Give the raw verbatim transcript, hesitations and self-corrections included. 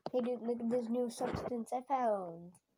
Hey dude, look at this new substance I found.